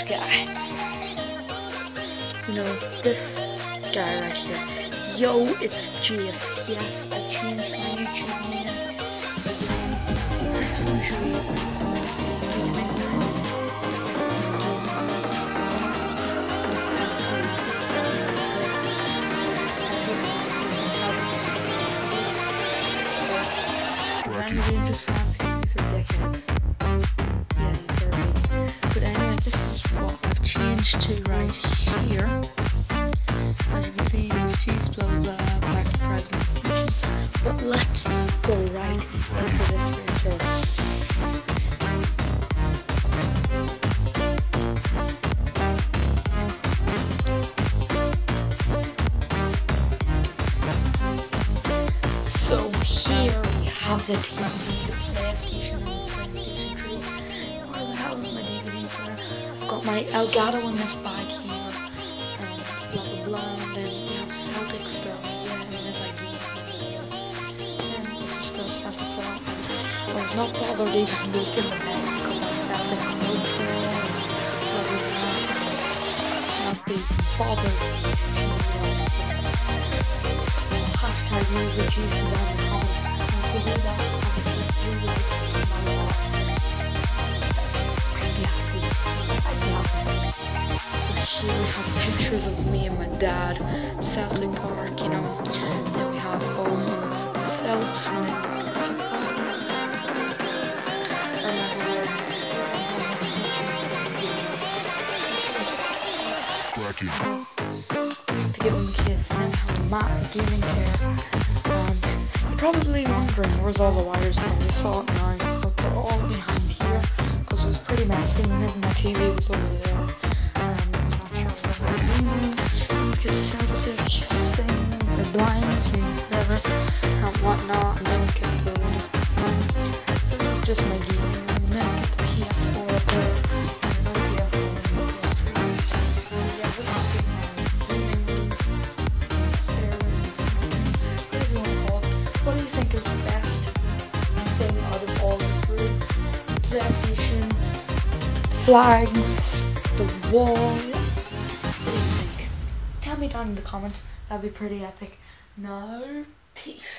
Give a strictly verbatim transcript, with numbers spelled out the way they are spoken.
guy. You know, this guy right here. Yo, it's Jace. Yes, I changed my YouTube name. But anyway, this is what I've changed to right here. As you can see, it's cheese, blah blah blah, back to president. But let's go right into this video. So here we have the T V, the PlayStation, and the PlayStation three. Where the hell is my D V D player? I've got my Elgato in this bag here. Um, blah blah blah. And then we have Celtic stuff. Yeah, and then my D V D. And just those stuff as well. I was not bothered even looking at them because I felt like I would not be bothered. Hashtag use the juice and down the comments. And to do that, obviously, do like my love. Yeah, so here we have pictures of me and my dad, Celtic Park, you know. Then we have home of Phelps, and then Cracking. to give him a kiss, and then have a mat gaming chair. And you're probably wondering where's all the wires from. You saw it now, but they're all behind here because it was pretty messy whenever my T V was over there. Um, I'm not sure what I'm doing because Celtic thing, the blinds and whatever and whatnot, and then we get the just my gaming room, and then we get the P S four up there. PlayStation, flags, the wall. What do you think? Tell me down in the comments. That'd be pretty epic. No, peace.